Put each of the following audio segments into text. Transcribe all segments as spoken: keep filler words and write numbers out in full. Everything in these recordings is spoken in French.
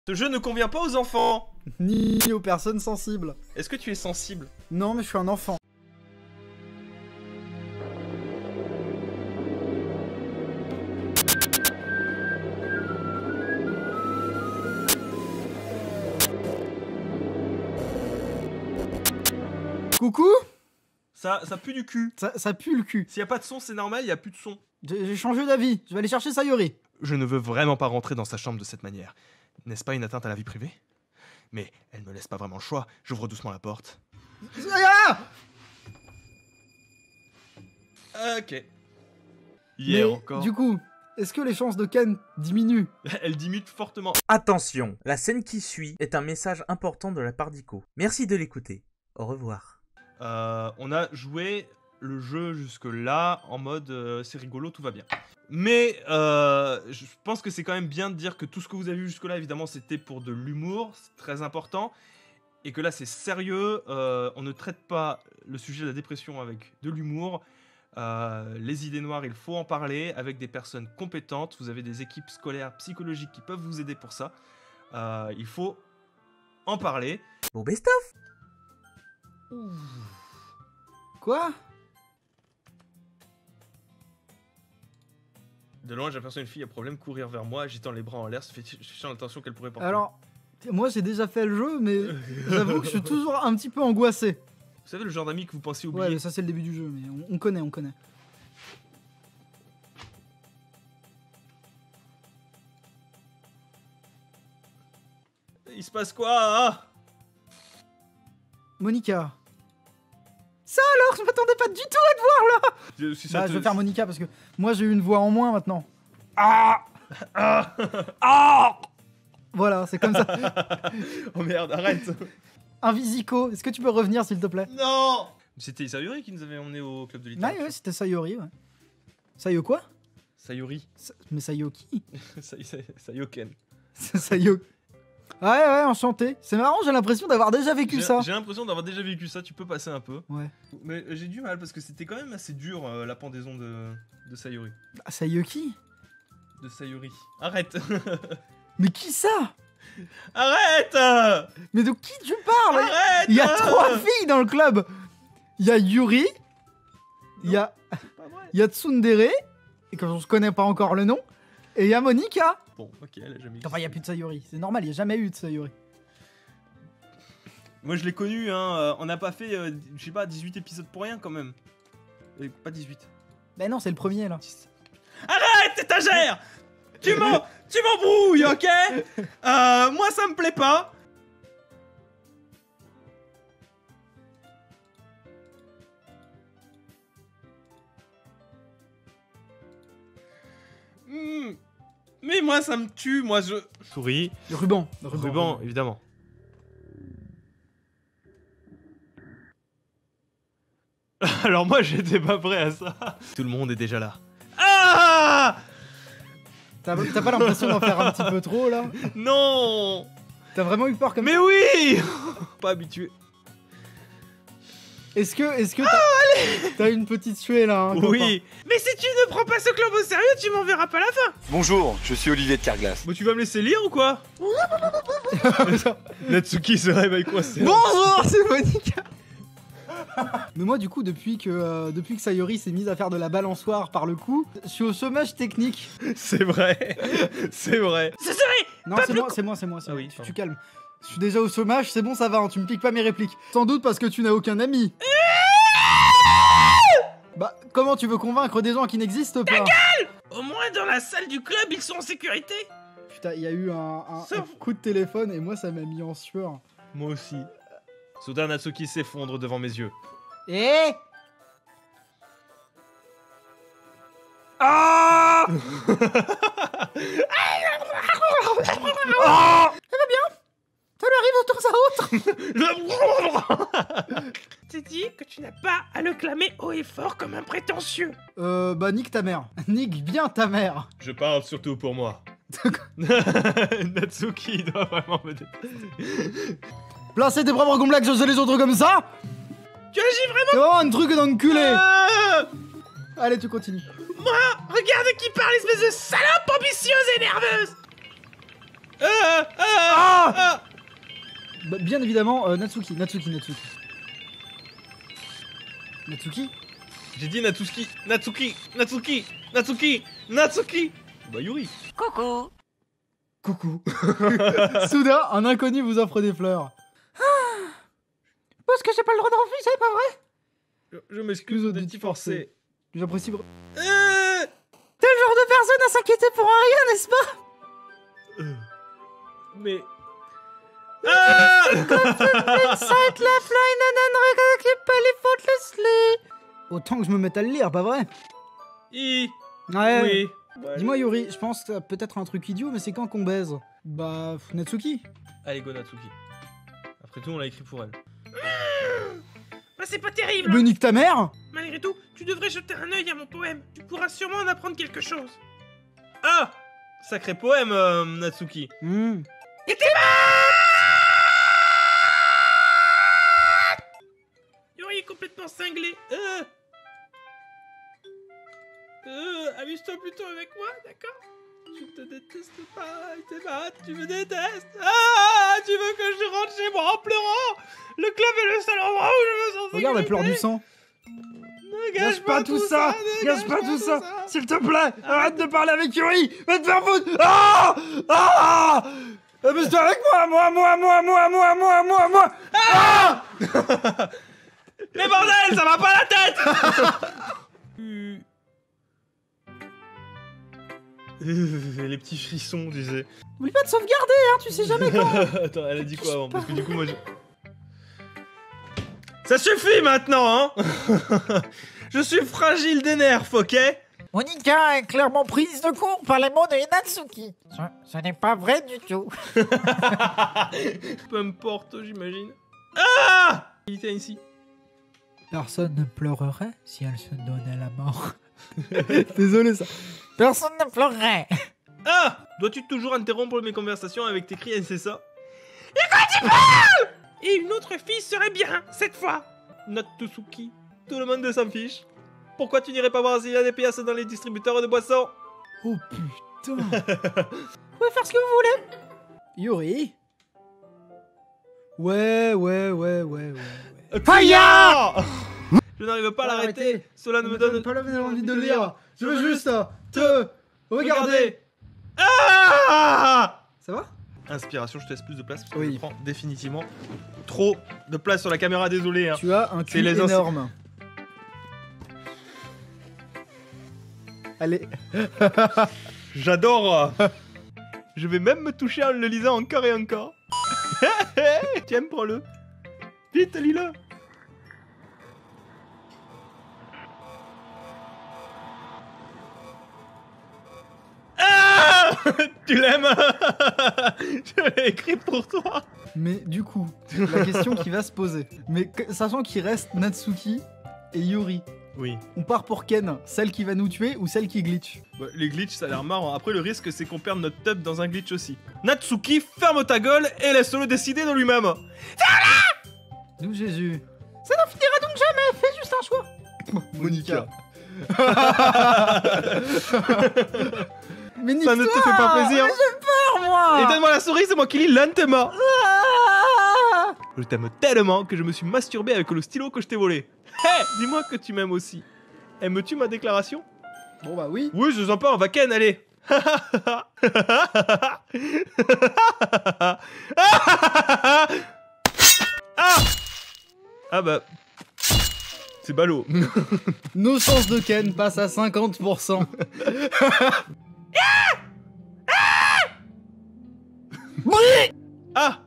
Ce jeu ne convient pas aux enfants. Ni aux personnes sensibles. Est-ce que tu es sensible? Non, mais je suis un enfant. Coucou. Ça, ça pue du cul. Ça, ça pue le cul. S'il y a pas de son, c'est normal, il y a plus de son. J'ai changé d'avis. Je vais aller chercher Sayori. Je ne veux vraiment pas rentrer dans sa chambre de cette manière. N'est-ce pas une atteinte à la vie privée? Mais elle me laisse pas vraiment le choix. J'ouvre doucement la porte. Ah Ok. Hier Mais, encore. du coup, est-ce que les chances de Ken diminuent? Elle diminue fortement. Attention, la scène qui suit est un message important de la part d'Ico. Merci de l'écouter. Au revoir. Euh, on a joué le jeu jusque-là en mode euh, c'est rigolo, tout va bien. Mais euh, je pense que c'est quand même bien de dire que tout ce que vous avez vu jusque-là, évidemment, c'était pour de l'humour, c'est très important. Et que là, c'est sérieux, euh, on ne traite pas le sujet de la dépression avec de l'humour. Euh, les idées noires, il faut en parler avec des personnes compétentes. Vous avez des équipes scolaires, psychologiques qui peuvent vous aider pour ça. Euh, il faut en parler. Bon best-of. Quoi? De loin, j'aperçois une fille à problème courir vers moi, agitant les bras en l'air, se fait cherchant l'attention qu'elle pourrait porter. Alors, moi j'ai déjà fait le jeu, mais j'avoue que je suis toujours un petit peu angoissé. Vous savez le genre d'amis que vous pensez oublier? Ouais, mais ça c'est le début du jeu, mais on, on connaît, on connaît. Il se passe quoi hein? Monica. Ça alors, je m'attendais pas du tout à te voir là. Je, si ça Bah, te- je vais faire Monica parce que moi j'ai eu une voix en moins maintenant. Ah Ah Ah Voilà, c'est comme ça. Oh merde, arrête. Un Visico, est-ce que tu peux revenir s'il te plaît? Non. C'était Sayori qui nous avait emmenés au club de Ouais, littérature. ouais, c'était Sayori, ouais. Sayo quoi? Sayori. Sa- Mais Sayo qui? Say- say- Sayoken. Sayo... Ouais, ouais, enchanté. C'est marrant, j'ai l'impression d'avoir déjà vécu J'ai ça. j'ai l'impression d'avoir déjà vécu ça, tu peux passer un peu. Ouais. Mais j'ai du mal parce que c'était quand même assez dur euh, la pendaison de, de Sayori. Ah, Sayo qui? De Sayori. Arrête. Mais qui ça? Arrête. Mais de qui tu parles? Arrête. Il y a trois filles dans le club. Il y a Yuri, il y a, Pas vrai. il y a Tsundere, et quand on se connaît pas encore le nom, et il y a Monica. Bon, ok, elle a jamais Enfin, il y a plus de Sayori. C'est normal, il y a jamais eu de Sayori. Moi je l'ai connu, hein. euh, On n'a pas fait, euh, je sais pas, dix-huit épisodes pour rien quand même. Euh, pas dix-huit. Ben non, c'est le premier là. Arrête, étagère. Tu m'en... tu m'embrouilles, ok. euh, Moi ça me plaît pas. Hmm. Mais moi ça me tue, moi je... Souris. Le ruban. Le Ruban, évidemment. Alors moi j'étais pas prêt à ça. Tout le monde est déjà là. Ah T'as t'as pas l'impression d'en faire un petit peu trop là? Non. T'as vraiment eu peur comme Mais oui. Pas habitué. Est-ce que, est-ce que t'as t'as une petite suée là hein, Oui. Mais si tu ne prends pas ce club au sérieux, tu m'en verras pas la fin. Bonjour, je suis Olivier de Carglass. Bon, tu vas me laisser lire ou quoi? Natsuki se réveille coincé. Bonjour, c'est Monica. Mais moi du coup depuis que euh, depuis que Sayori s'est mise à faire de la balançoire par le cou, je suis au chômage technique. C'est vrai. C'est vrai. Ce serait... Non c'est moi, c'est moi, c'est moi, c'est Ah moi. oui, tu, pardon. tu calmes. Je suis déjà au chômage, c'est bon ça va, hein, tu me piques pas mes répliques. Sans doute parce que tu n'as aucun ami. Bah comment tu veux convaincre des gens qui n'existent pas? Au moins dans la salle du club, ils sont en sécurité. Putain, il y a eu un, un- Sauf- un coup de téléphone et moi ça m'a mis en sueur. Moi aussi. Soudain Natsuki s'effondre devant mes yeux. Eh Ah Ça lui arrive de temps à autre. T'es dit que tu n'as pas à le clamer haut et fort comme un prétentieux. Euh bah nique ta mère. Nique bien ta mère. Je parle surtout pour moi. Natsuki doit vraiment me détester. Placer tes propres complexes chez les autres comme ça, Tu agis vraiment. c'est vraiment un truc d'enculé. Ah Allez tu continues. Moi, regarde qui parle, espèce de salope ambitieuse et nerveuse. Ah, ah, ah. Bah, bien évidemment, euh, Natsuki, Natsuki, Natsuki. Natsuki. J'ai dit Natsuki, Natsuki, Natsuki, Natsuki, Natsuki. Bah Yuri. Coucou. Coucou. Soudain, un inconnu vous offre des fleurs. Parce que j'ai pas le droit de refuser, c'est pas vrai? Je, je m'excuse au déti forcé. J'apprécie. Euh... T'es le genre de personne à s'inquiéter pour un rien, n'est-ce pas? Euh... Mais... Ah Autant que je me mette à le lire, pas vrai? I... Ouais. Oui. Dis-moi Yuri, je pense que t'as peut-être un truc idiot, mais c'est quand qu'on baise? Bah, Natsuki. Allez, go Natsuki. Après tout, on l'a écrit pour elle. Bah c'est pas terrible. Mais nique ta mère! Malgré tout, tu devrais jeter un œil à mon poème. Tu pourras sûrement en apprendre quelque chose. Ah! Sacré poème, euh, Natsuki. Hmm. Et t'es Yuri est complètement cinglé. Euh... Euh, amuse-toi plutôt avec moi, d'accord? Je te déteste pas, t'es bad, tu me détestes. Ah, tu veux que je rentre chez moi en pleurant? Le club est le seul endroit où je me sens Regarde, elle pleure du sang. Ne gâche pas tout ça, ne Gâche pas tout ça, s'il te plaît. Arrête de parler avec Yuri. Va te faire foutre. Ah! Ah! Amuse-toi avec moi, moi, moi, moi, moi, moi, moi, moi, moi. Ah! Mais bordel, ça va pas la tête. Les petits frissons, tu sais. Oublie pas de sauvegarder, hein, tu sais jamais quand. Attends, elle a dit quoi avant? Parce que du coup, moi je... Ça suffit maintenant, hein. Je suis fragile des nerfs, ok? Monika est clairement prise de court par les mots de Natsuki. Ce, ce n'est pas vrai du tout. Peu importe, j'imagine. Ah! Il était ici. Personne ne pleurerait si elle se donnait la mort. Désolé ça. Personne ne pleurerait. Ah! Dois-tu toujours interrompre mes conversations avec tes cris incessants? Et une autre fille serait bien, cette fois. Natsuki, tout le monde s'en fiche. Pourquoi tu n'irais pas voir s'il y a des pièces dans les distributeurs de boissons? Oh putain. Vous pouvez faire ce que vous voulez. Yuri. Ouais, ouais, ouais, ouais, ouais. Fire! Je n'arrive pas à l'arrêter. Arrêtez. Cela ne me donne pas envie de lire. Je veux juste te regarder. Ah! Ça va? Inspiration, je te laisse plus de place parce que Oui. je prends définitivement trop de place sur la caméra, désolé. Hein. Tu as un cul les insi- énorme. Allez. J'adore. Je vais même me toucher en le lisant encore et encore. Tiens, prends-le. Vite, lis-le. Ah! Tu l'aimes? Je l'ai écrit pour toi. Mais du coup, la question qui va se poser. Mais que- sachant qu'il reste Natsuki et Yuri, Oui. on part pour Ken, celle qui va nous tuer ou celle qui glitch? Bah, les glitches, ça a l'air marrant. Après, le risque, c'est qu'on perde notre tub dans un glitch aussi. Natsuki, ferme ta gueule et laisse-le décider de lui-même. D'où Jésus? Ça n'en finira donc jamais, fais juste un choix. Monica. Mais Ça ne te fait pas plaisir? J'ai peur, moi. Éteins-moi la souris, c'est moi qui lis lentement. Ah. Je t'aime tellement que je me suis masturbé avec le stylo que je t'ai volé. Hé, dis-moi que tu m'aimes aussi. Aimes-tu ma déclaration? Bon bah oui. Oui, je sens pas, on va ken, allez. Ah! Ah bah... C'est ballot. Nos chances de Ken passent à cinquante pour cent. Ah!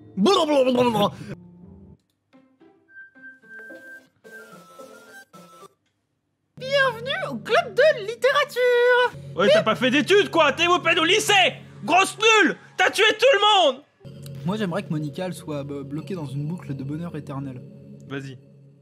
Bienvenue au club de littérature. Ouais, t'as pas fait d'études, quoi. T'es open au lycée. Grosse nulle. T'as tué tout le monde. Moi j'aimerais que Monica elle soit euh, bloquée dans une boucle de bonheur éternel. Vas-y.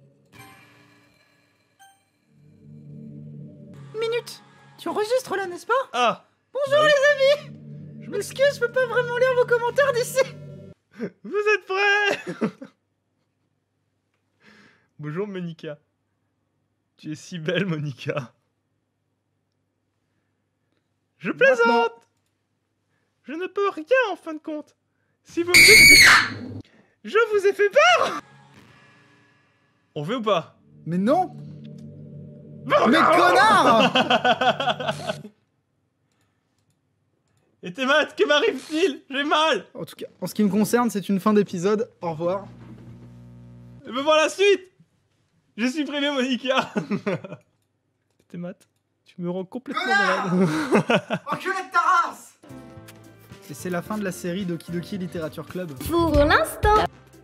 Minute. Tu enregistres là, n'est-ce pas? Ah! Bonjour les amis. Je m'excuse, je peux pas vraiment lire vos commentaires d'ici. Vous êtes prêts? Bonjour Monica. Tu es si belle Monica. Je plaisante. Maintenant. Je ne peux rien en fin de compte. Si vous me dites... Je vous ai fait peur. On fait ou pas? Mais non. Mais connard. Et t'es mat, que m'arrive-t-il? J'ai mal. En tout cas, en ce qui me concerne, c'est une fin d'épisode. Au revoir. Je veux voir la suite. J'ai supprimé Monica. T'es mat, tu me rends complètement malade. Enculé de ta race. Et c'est la fin de la série Doki Doki Literature Club. Pour l'instant.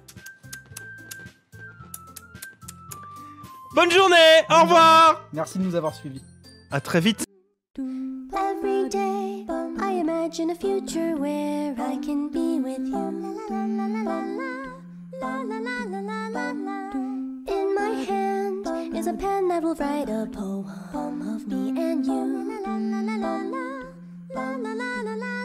Bonne journée, au revoir. Merci de nous avoir suivis. À très vite. Every day, I imagine a future where I can be with you. In my hand is a pen that will write a poem of me and you.